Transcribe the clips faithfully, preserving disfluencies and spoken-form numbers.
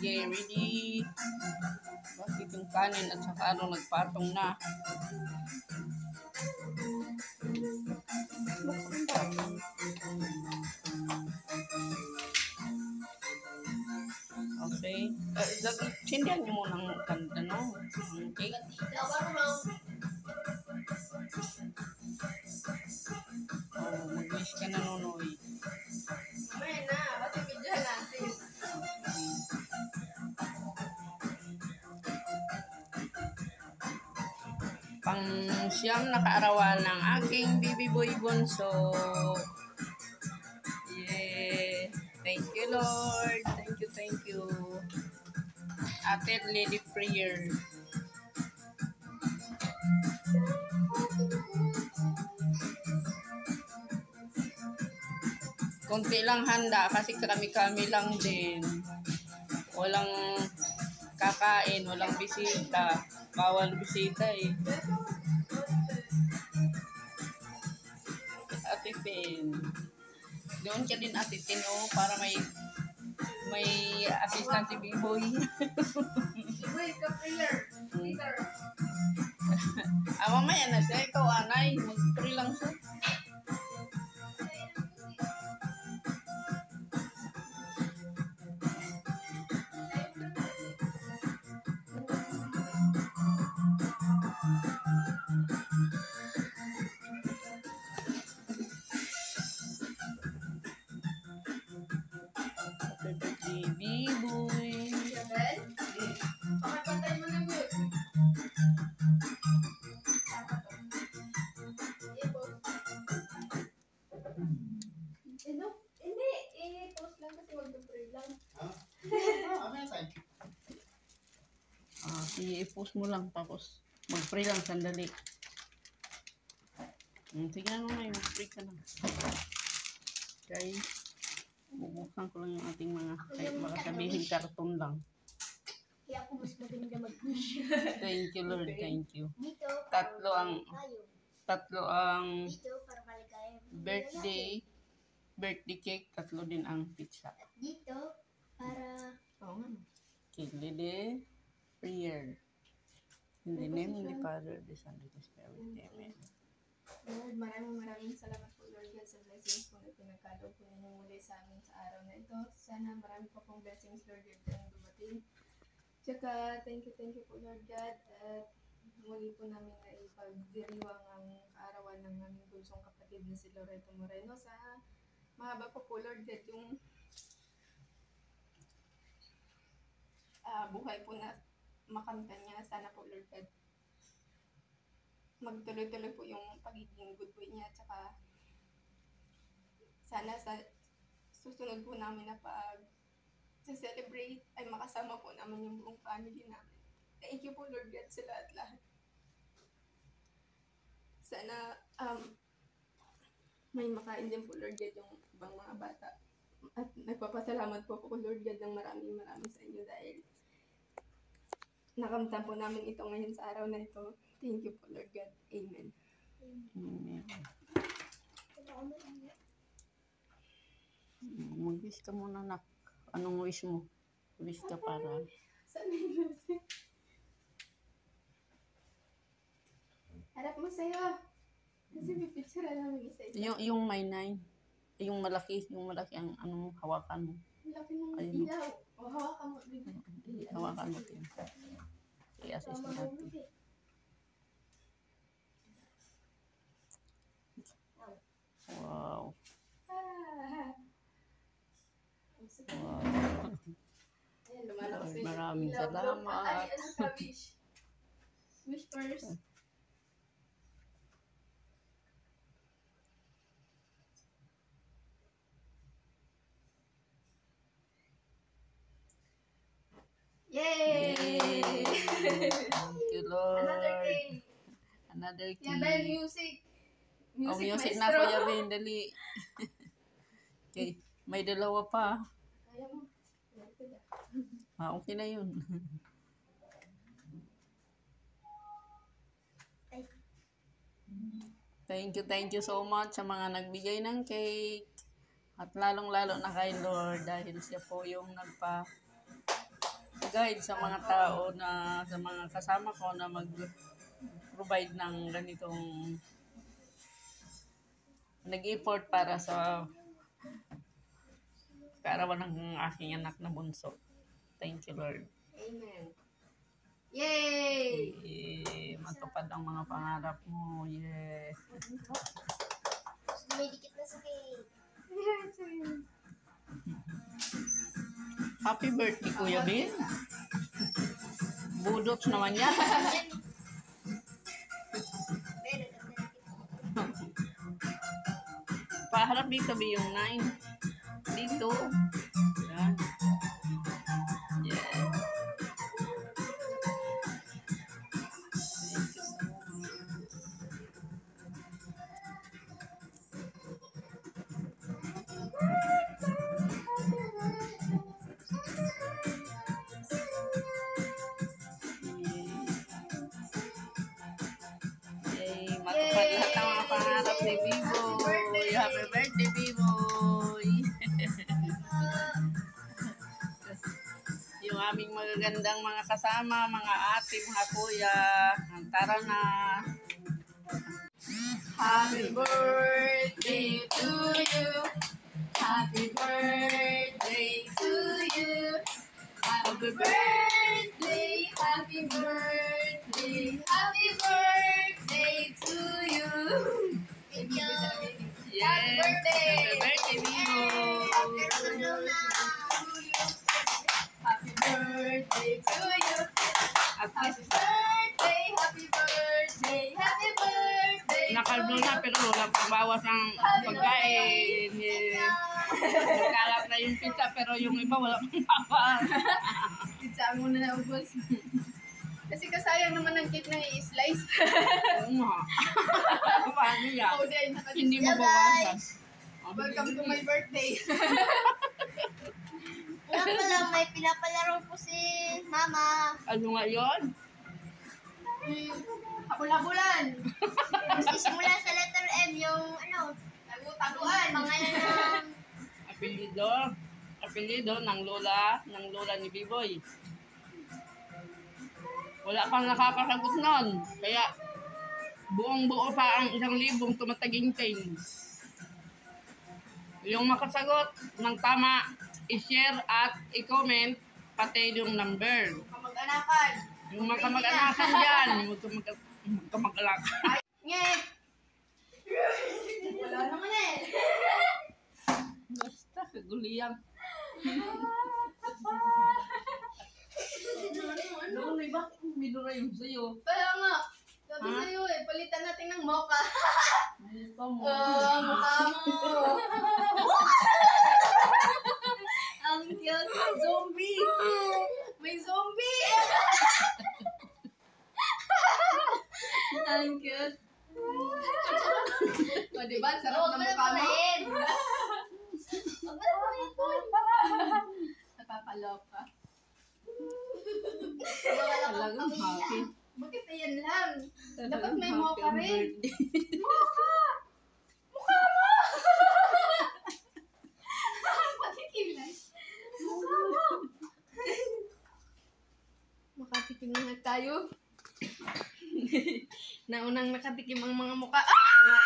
Okay, ready? Bakit yung kanin at saka ano nagpatong na? Okay. Uh, sindihan nyo muna ang kanta, no? Okay. Oh, mag-wish ka na, Nonoy. Mamaya na, kasi video natin. Pang siyam na kaarawan ng aking baby boy bunso. Yeah. Thank you, Lord. Thank you, thank you. Ate Lady Prayer. Konti lang handa kasi kami-kami lang din. Walang kakain, walang bisita. Bawal bisita eh. Ate Tin. Doon ka din Ate Tin, oh, para may may assistant si B-Boy. B-Boy, ka-prayer. Peter. Ah, mamaya na siya. Ikaw, Anay. Mag-pray lang siya. B-Boy. Isabel? Pakipantay mo ng music. Ano? Hindi. I-post lang kasi mag-pray lang. Ah, sige, i-post mo lang tapos mag-pray lang sandali. Hmm, sige na naman, mag-pray ka na. Okay. Bubuksan ko lang yung ating mga, kahit baka sabihin karton lang. Kaya ako mas maganda mag-wish. Thank you, Lord. Thank you. Dito, Tatlo ang, tayo. tatlo ang Dito, para maligaya. birthday, birthday cake, tatlo din ang pizza. At dito, para... Oo nga. Okay, Lady Prayer. In the name of the Father, the Son, and the Spirit. Amen. Lord, maraming maraming salamat po Lord God sa blessings po na pinagkaloob po ninyo muli sa amin sa araw na ito. Sana marami pa pong blessings Lord God ang dumating. Tsaka thank you, thank you po Lord God at muli po namin na ipagdiriwang ang kaarawan ng aming bunsong kapatid na si Loreto Moreno. Sa mahaba po po Lord God yung uh, buhay po na makanta niya. Sana po Lord God magtuloy-tuloy po yung pagiging good boy niya, tsaka sana sa susunod po namin na pag celebrate ay makasama po namin yung buong family namin. Thank you po Lord God sa lahat-lahat. Sana um, may makain din po Lord God yung ibang mga bata. At nagpapasalamat po po Lord God ng maraming maraming sa inyo dahil nakamtan po namin ito ngayon sa araw na ito. Thank you po, Lord God. Amen. Amen. Mag-wish ka muna, nak. Anong wish mo? Wish ka para... Saan yung music? Harap mo sa'yo. Kasi may picture namin isa-isa. Yung, yung may nine. Yung malaki. Yung malaki ang ano, hawakan mo. Laki ng Ayun. ilaw. O, hawakan mo. Hawakan mo din. I-assist natin. Wow. Ah. Wow. Ayan, lumalakas na yung Maraming ilaw. salamat. Ay, ano ka, wish? Wish first. Yay! Yay! Thank you, Lord. Another day. Another key. Yan dahil music. Oh, Music, music maestro. na ko, Yabin. Dali. Okay. May dalawa pa. Kaya mo. Ah, okay na yun. Thank you, thank you so much sa mga nagbigay ng cake. At lalong-lalo na kay Lord dahil siya po yung nagpa mag-guide sa mga tao na sa mga kasama ko na mag-provide ng ganitong nag-effort para sa kaarawan ng aking anak na bunso. Thank you, Lord. Amen. Yay! Eh, matupad ang mga pangarap mo. Yes. Dumidikit na sa cake. Happy birthday, Kuya Ben. Budots naman yan. Yan. Pero, nagdadikit. Paharap dito ba yung nine? Dito. Yan. Yeah. Thank you so much. Yay, matupad lahat ng mga pangarap ni Biboy. Happy birthday, Biboy. Yung aming magagandang mga kasama, mga ate, mga kuya. Tara na. Happy birthday to you. Happy birthday to you. Happy birthday, happy birthday, happy birthday to you. Thank you. Yes. Happy birthday. Happy birthday, Bibo. Pero na. Happy birthday to you. Happy birthday, happy birthday, happy birthday. Nakalbo na pero wala pang bawas ng pagkain. Eh, Nagkalap na yung pizza pero yung iba wala pang bawas. Pizza mo na naubos. Kasi kasayang naman ng cake na i-slice. Oo nga. Paano yan? Oh, dahil naka- Hindi mo Hello, bawasan. Welcome to my birthday. Wala pala, may pinapalaro po si Mama. Ano nga yun? Hmm. Habul-habulan. Magsisimula sa letter M yung ano, Tagu-taguan. pangalan ng Apelido. Apelido ng lola, ng lola ni Biboy. Wala pang nakakasagot nun. Kaya buong buo pa ang isang libong tumataginting. Yung makasagot ng tama, i-share at i-comment pati yung number. Kamag-anakan. Yung mga kamag-anakan dyan, yung mga kamag-anakan. Ngek! Wala naman eh. Basta, kaguliyang. Ano, may bakit binura yung sa'yo? Kaya nga. Sabi Ha? sa'yo eh, palitan natin ng mocha. Mukha mo. Ah, mukha mo. Ang cute. Zombie. May zombie. Ang cute. O, diba? Ang sarap Oh, na wala mukha pa mo. rin. Wala pa rin po. Nakakaloka. Talagang happy. Bakit ayan lang? Dapat may Talagang mocha happy rin. birthday. Mocha! Mukha mo! Patikilay. Mukha mo! Makatikim na nga tayo. Naunang nakatikim ang mga mukha. Ah!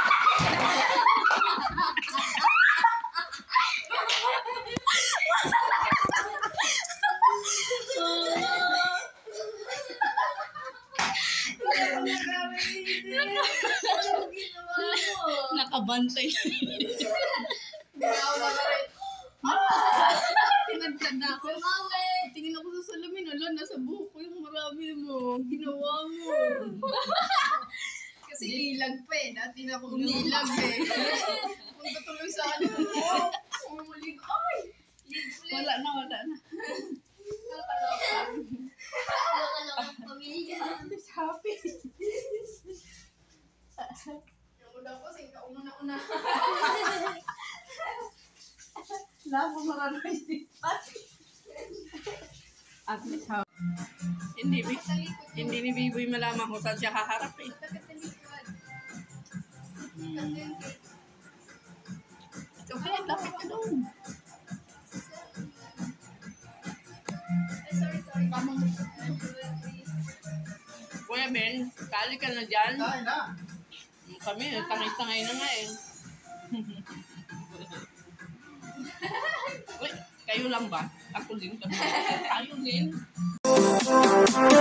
Ano ginawa mo? Nakabantay. Ginawa ka rin. Tinagtad na ako. Tingin ako sa salamin. Ala, nasa buhok ko yung marami mo. Ginawa mo. Kasi ilag pa eh. Dati na akong nilag eh. Punta tuloy sa ano. Oh, umulig. Ay! Lig ulit. Wala na, wala na. Nakakaloka. Nakalokang pamilya. Happy. Yung una ko, sing kauna-una. Labo marami si At least ha. Hindi, bi- hindi ni Biboy malaman kung saan siya haharap eh. Dapat sa likod. Hmm. Kasi yung cake. So, kaya lapit ka doon. Ay, sorry, Kuya Ben, kali ka na dyan. Kain na. Kami, tangay-tangay na nga eh. Uy, kayo lang ba? Ako din kami. Tayo din.